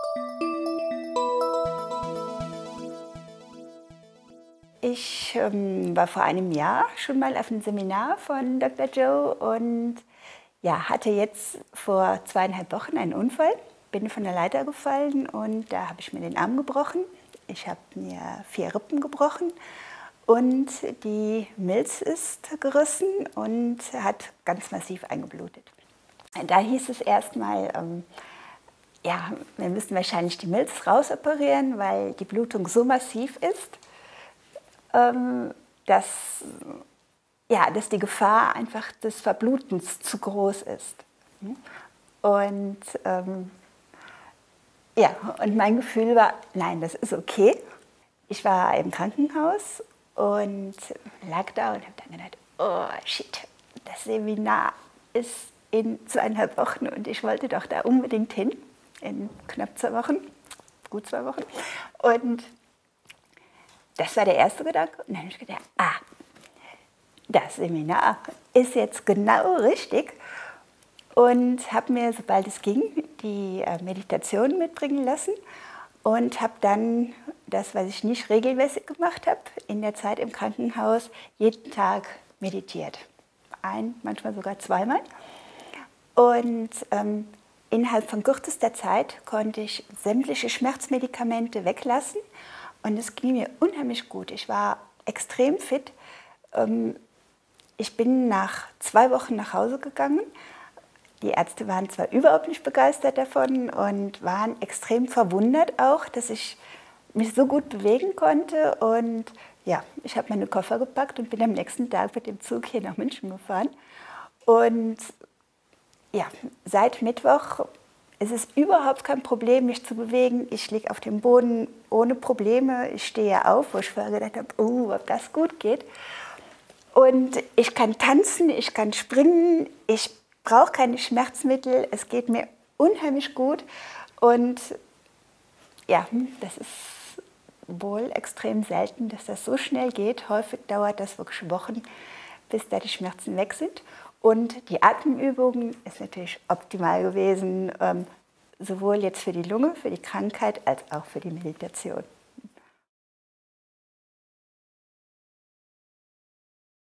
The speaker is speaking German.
Ich war vor einem Jahr schon mal auf einem Seminar von Dr. Joe und ja, hatte jetzt vor 2,5 Wochen einen Unfall, bin von der Leiter gefallen und da habe ich mir den Arm gebrochen. Ich habe mir 4 Rippen gebrochen und die Milz ist gerissen und hat ganz massiv eingeblutet. Da hieß es erstmal, ja, wir müssen wahrscheinlich die Milz rausoperieren, weil die Blutung so massiv ist, dass, ja, dass die Gefahr einfach des Verblutens zu groß ist. Und, ja, und mein Gefühl war, nein, das ist okay. Ich war im Krankenhaus und lag da und habe dann gedacht, oh shit, das Seminar ist in 2,5 Wochen und ich wollte doch da unbedingt hin, in knapp 2 Wochen, gut 2 Wochen. Und das war der erste Gedanke. Und dann habe ich gedacht, das Seminar ist jetzt genau richtig. Und habe mir, sobald es ging, die Meditation mitbringen lassen. Und habe dann das, was ich nicht regelmäßig gemacht habe, in der Zeit im Krankenhaus, jeden Tag meditiert. Manchmal sogar 2-mal. Und innerhalb von kürzester Zeit konnte ich sämtliche Schmerzmedikamente weglassen. Und es ging mir unheimlich gut. Ich war extrem fit. Ich bin nach 2 Wochen nach Hause gegangen. Die Ärzte waren zwar überhaupt nicht begeistert davon und waren extrem verwundert auch, dass ich mich so gut bewegen konnte. Und ja, ich habe meine Koffer gepackt und bin am nächsten Tag mit dem Zug hier nach München gefahren. Und ja, seit Mittwoch ist es überhaupt kein Problem, mich zu bewegen. Ich liege auf dem Boden ohne Probleme. Ich stehe auf, wo ich vorher gedacht habe, ob das gut geht. Und ich kann tanzen, ich kann springen, ich brauche keine Schmerzmittel. Es geht mir unheimlich gut. Und ja, das ist wohl extrem selten, dass das so schnell geht. Häufig dauert das wirklich Wochen, bis da die Schmerzen weg sind. Und die Atemübung ist natürlich optimal gewesen, sowohl jetzt für die Lunge, für die Krankheit, als auch für die Meditation.